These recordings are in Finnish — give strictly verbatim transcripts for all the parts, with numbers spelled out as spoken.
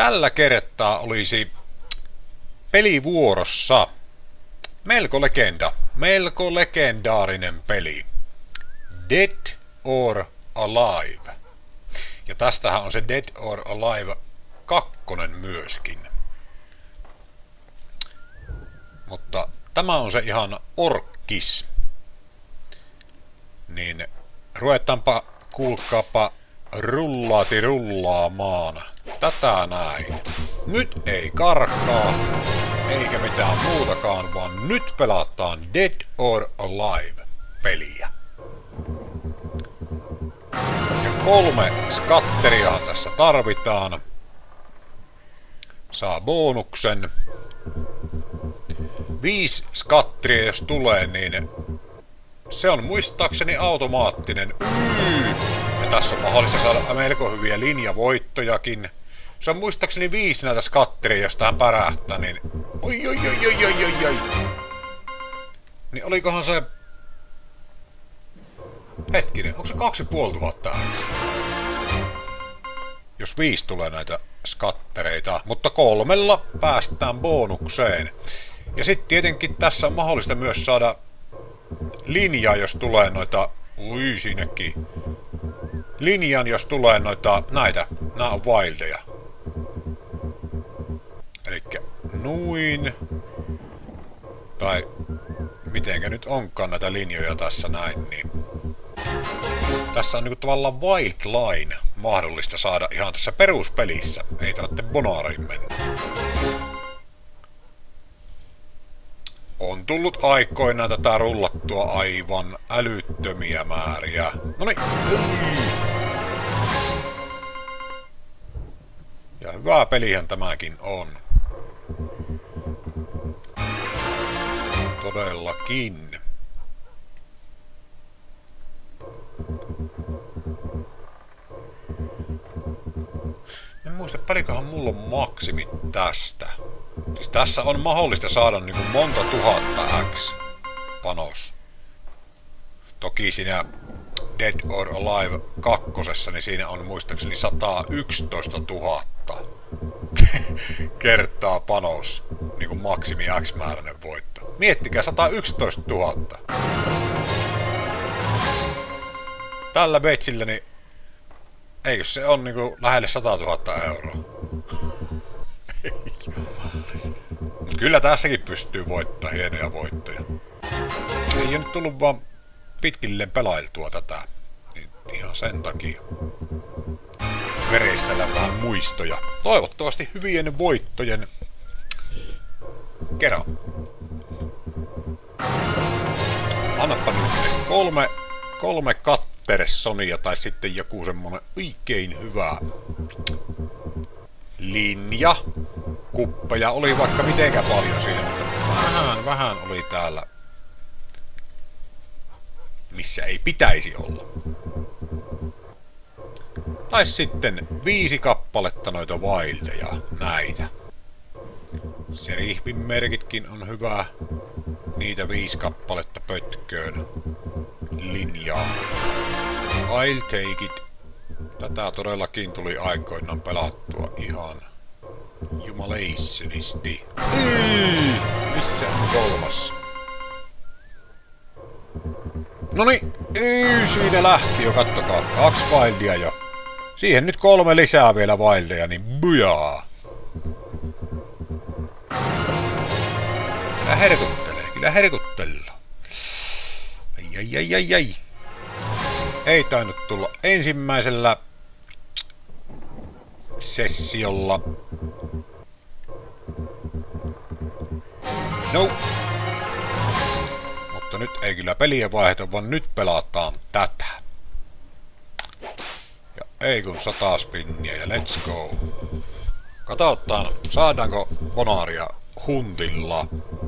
Tällä kertaa olisi pelivuorossa melko legenda, melko legendaarinen peli. Dead or Alive. Ja tästähän on se Dead or Alive kakkonen myöskin. Mutta tämä on se ihan orkkis. Niin ruvetaanpa, kuulkaapa, rullaati rullaamaan. Tätä näin. Nyt ei karkaa, eikä mitään muutakaan, vaan nyt pelataan Dead or Alive -peliä. Ja kolme skatteria tässä tarvitaan. Saa bonuksen. Viisi skatteria jos tulee, niin se on muistaakseni automaattinen. Yy! Ja tässä on mahdollista saada melko hyviä linjavoittojakin. Se on muistaakseni viisi näitä skatteria, jos tähän pärähtää, niin oi oi oi oi oi oi oi. Niin olikohan se... Hetkinen, onko se kaksi ja puoli tuhatta? Jos viisi tulee näitä skattereita, mutta kolmella päästään bonukseen. Ja sitten tietenkin tässä on mahdollista myös saada linjaa, jos tulee noita... Ui, siinäkin. Linjan, jos tulee noita... Näitä. Nää on wildeja. Elikkä noin. Tai... Mitenkä nyt onkaan näitä linjoja tässä näin, niin... Tässä on niinku tavallaan wild line mahdollista saada ihan tässä peruspelissä. Ei tarvitse bonaariin mennä. On tullut aikoinaan tätä rullattua aivan älyttömiä määriä. Noniin. Ja hyvä pelihän tämäkin on. Todellakin. En muista, paljonkohan mulla on maksimit tästä. Siis tässä on mahdollista saada niinku monta tuhatta X panos. Toki siinä Dead or Alive kakkosessa, niin siinä on muistaakseni sata yksitoista tuhatta kertaa panos. Niinku maksimi X-määräinen voitto. Miettikää, sata yksitoista tuhatta. Tällä veitsillä, niin eikö se on niinku lähelle sata tuhatta euroa? Mut kyllä tässäkin pystyy voittamaan hienoja voittoja. Ei ole nyt tullut vaan pitkilleen pelailtua tätä. Niin ihan sen takia. Vereistellä vähän muistoja. Toivottavasti hyvien voittojen kerran. Annappa nyt kolme, kolme Kattersonia tai sitten joku semmonen oikein hyvä linja. Kuppeja oli vaikka mitenkä paljon siinä, mutta vähän, vähän oli täällä, missä ei pitäisi olla. Tai sitten viisi kappaletta noita wildeja, näitä. Serifin merkitkin on hyvä. Niitä viisi kappaletta pötköön. Linjaa. I'll take it. Tätä todellakin tuli aikoinaan pelattua ihan jumaleissanisti. Mm. Missä on kolmas? Noniin, siinä lähti jo, kattokaa. Kaksi wildia jo. Siihen nyt kolme lisää vielä wildeja, niin bujaa. Kyllä herkuttelee, kyllä herkuttelee. Ai ai ai ai ai. Ei tainnut tulla ensimmäisellä sessiolla. No. Mutta nyt ei kyllä peliä vaihdeta, vaan nyt pelataan tätä. Ja ei kun sata spinniä ja let's go. Katsotaan, saadaanko bonaaria huntilla.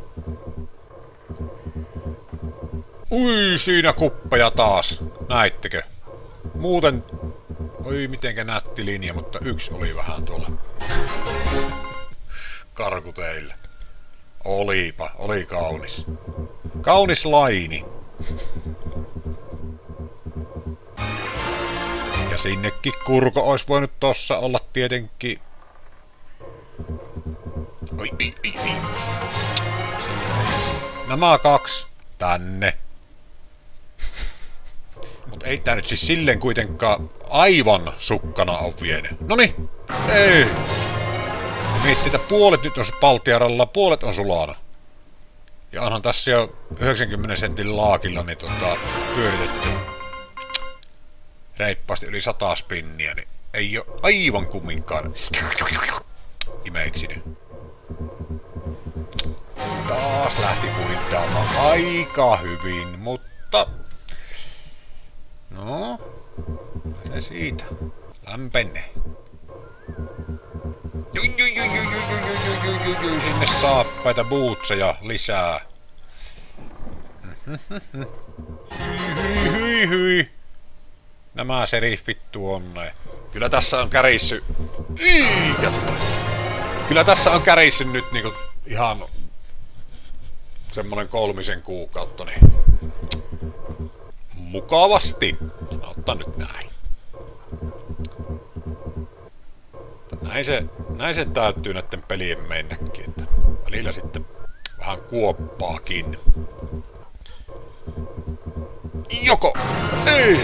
Ui, siinä kuppeja taas. Näittekö? Muuten... Oi, mitenkä nätti linja, mutta yksi oli vähän tuolla karkuteillä. Olipa, oli kaunis. Kaunis laini. Ja sinnekin kurko olisi voinut tossa olla tietenkin Oi, oi, oi, oi. Nämä kaksi tänne. Mut ei tää nyt siis silleen kuitenkaan aivan sukkana on vienyt. Noni! Ei! Miettii, että puolet nyt on paltiaralla, puolet on sulana. Ja onhan tässä jo yhdeksänkymmenen sentin laakilla niin tota, pyöritetty reippaasti yli sata spinniä, niin ei oo aivan kumminkaan imeiksinyt. Taas lähti kuidaamaan aika hyvin, mutta... No, se siitä. Lämpenee. Jui, jui, jui, jui, jui, jui, jui, jui, jui, jui, sinne saappaita bootseja lisää. Hyi, hyi, hyi. Nämä seriffit tuonne. Kyllä tässä on kärissy. Iikä tulee. Kyllä tässä on kärissy nyt niinku ihan semmonen kolmisen kuukautta, niin mukavasti. Sanotaan nyt näin. Näin se, näin se täytyy näiden pelien mennäkin, että välillä sitten vähän kuoppaakin. Joko! Ei!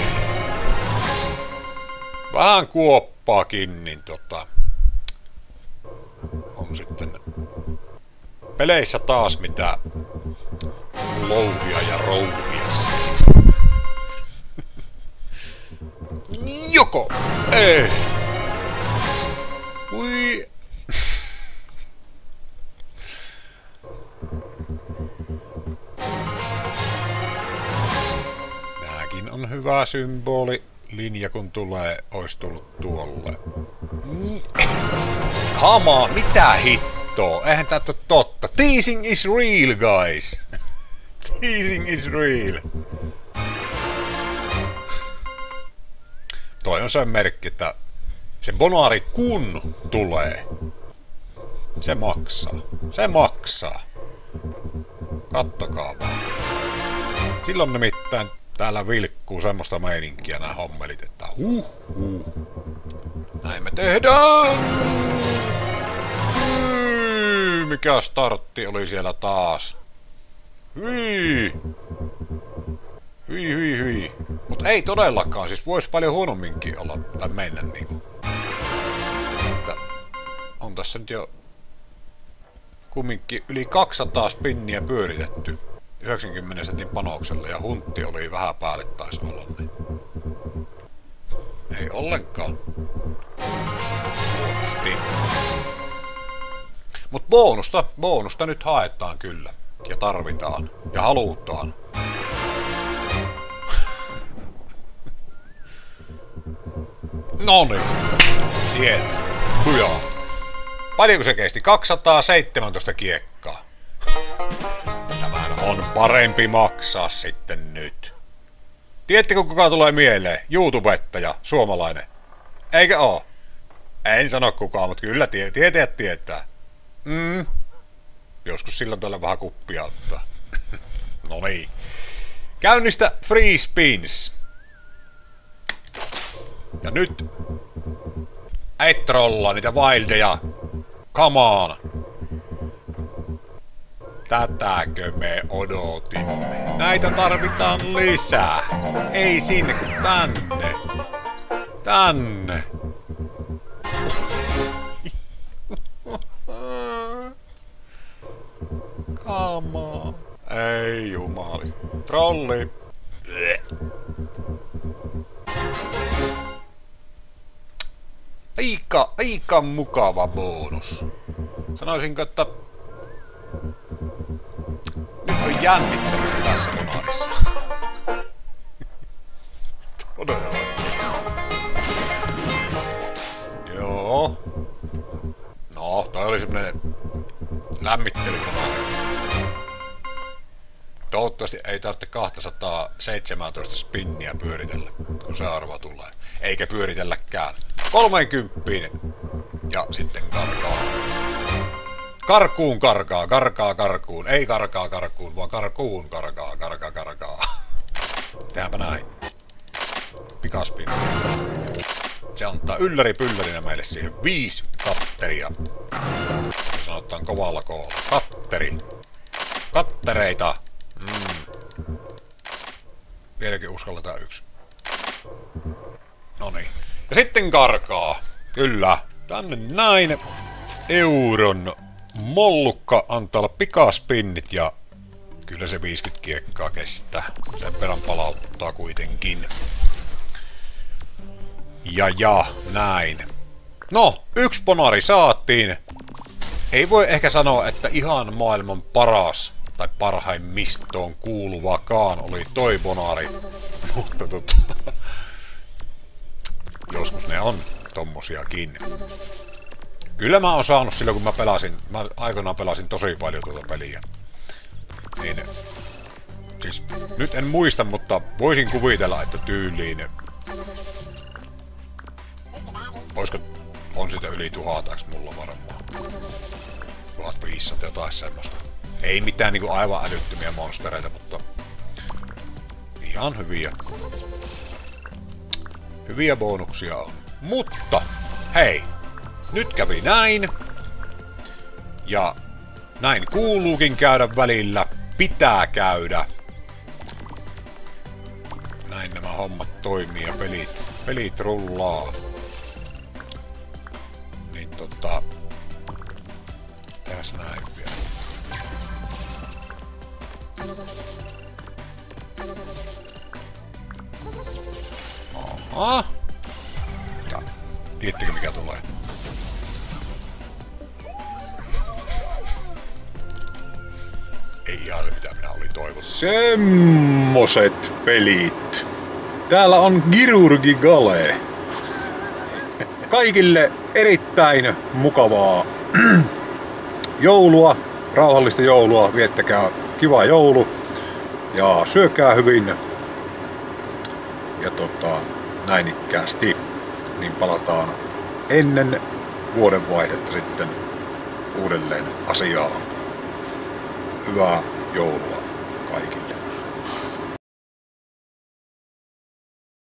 Vähän kuoppaakin, niin tota... On sitten peleissä taas mitä louhia ja rouhia. Joko! Ei! Ui! Nääkin on hyvä symboli. Linja kun tulee, ois tullut tuolle. Hamaa, mitä hittoa? Eihän tää oo totta. Teasing is real, guys. Teasing is real. Toi on se merkki, että se bonaari kun tulee, se maksaa. Se maksaa. Kattokaa vaan. Silloin nimittäin täällä vilkkuu semmoista meininkiä nää hommelit, että huh huh. Näin me tehdään! Hyi, mikä startti oli siellä taas? Hyi! Hyi hyi hyi. Mut ei todellakaan, siis vois paljon huonomminkin olla tai mennä niinku. Että on tässä nyt jo kumminkin yli kaksisataa spinniä pyöritetty yhdeksänkymmenen sentin panoksella ja huntti oli vähän päälle taisi olla, niin ei ollenkaan huonosti. Mut bonusta, bonusta nyt haetaan kyllä ja tarvitaan ja halutaan. Noniin, sieltä, hujaa. Paljonko se kesti? kaksisataaseitsemäntoista kiekkaa. Tämän on parempi maksaa sitten nyt. Tiedättekö kuka tulee mieleen? YouTubettaja, suomalainen. Eikö oo? En sano kukaan, mutta kyllä tie tietäjät tietää. Mm. Joskus silloin tällä vähän kuppia ottaa. No niin. Käynnistä free spins. Ja nyt et trollaa niitä wildeja. Come on. Tätäkö me odotimme? Näitä tarvitaan lisää. Ei sinne kun tänne. Tänne. Come on. Ei jumali. Trolli. Aika, aika mukava bonus. Sanoisinko, että nyt on jännittämistä tässä bonaarissa. Todella. Joo. No, toi oli semmonen lämmittelybonaari. Toivottavasti ei tarvitse kaksisataaseitsemäntoista spinniä pyöritellä, kun se arvo tulee. Eikä pyöritelläkään. kolmekymmentä ja sitten karkaa. Karkuun karkaa, karkaa karkuun. Ei karkaa karkuun, vaan karkuun karkaa, karkaa karkaa. Tehdäänpä näin. Pikaspin. Se antaa ylläri pyllärinä meille siihen viisi katteria. sanotaan kovalla koolla. Katteri. Kattereita. Mm. Vieläkin uskalletaan yksi. Noniin. Ja sitten karkaa. Kyllä. Tänne näin. Euron mollukka antaa olla pikaspinnit ja kyllä se viisikymmentä kiekkaa kestää. Sen verran palauttaa kuitenkin. Ja ja, näin. No, yksi bonari saatiin. Ei voi ehkä sanoa, että ihan maailman paras tai parhaimmistoon kuuluvakaan oli toi bonari. Mutta tota... joskus ne on tommosiakin. Kyllä mä oon saanut silloin, kun mä pelasin, mä aikanaan pelasin tosi paljon tuota peliä. Niin, siis nyt en muista, mutta voisin kuvitella, että tyyliin... Oisko, on sitä yli tuhataaks mulla varmaan. tuhatviisisataa jotain semmoista. Ei mitään niinku aivan älyttömiä monstereita, mutta... ihan hyviä. Hyviä bonuksia on. Mutta, hei! Nyt kävi näin. Ja näin kuuluukin käydä välillä. Pitää käydä. Näin nämä hommat toimii ja pelit, pelit rullaa. Niin tota... Tehdäs näin vielä. Aha. Ja, tiedättekö mikä tulee? Ei ihan se mitä minä olin toivonut. Semmoset pelit. Täällä on Kirurgi Gale. Kaikille erittäin mukavaa joulua, rauhallista joulua, viettäkää kiva joulu ja syökää hyvin. Ja tota, näin ikkäästi, niin palataan ennen vuodenvaihdetta sitten uudelleen asiaan. Hyvää joulua kaikille.